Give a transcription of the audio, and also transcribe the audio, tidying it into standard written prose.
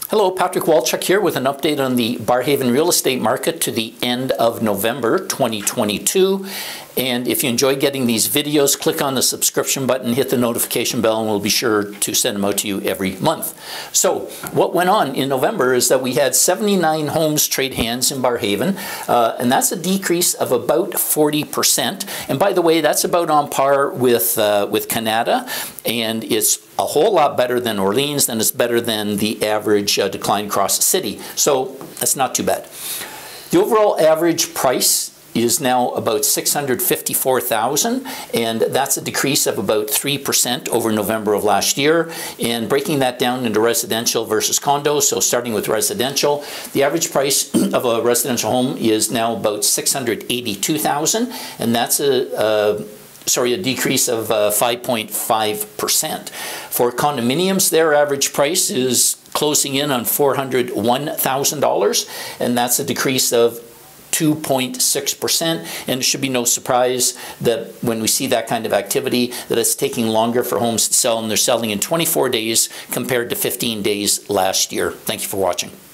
Hello, Patrick Walchuk here with an update on the Barrhaven real estate market to the end of November 2022. And if you enjoy getting these videos, click on the subscription button, hit the notification bell, and we'll be sure to send them out to you every month. So what went on in November is that we had 79 homes trade hands in Barrhaven, and that's a decrease of about 40%. And by the way, that's about on par with Canada, and it's a whole lot better than Orleans, and it's better than the average decline across the city. So that's not too bad. The overall average price is now about $654,000, and that's a decrease of about 3% over November of last year. And breaking that down into residential versus condos, so starting with residential, the average price of a residential home is now about $682,000, and that's a decrease of 5.5%. For condominiums, their average price is closing in on $401,000, and that's a decrease of 2.6%, and it should be no surprise that when we see that kind of activity, that it's taking longer for homes to sell, and they're selling in 24 days compared to 15 days last year. Thank you for watching.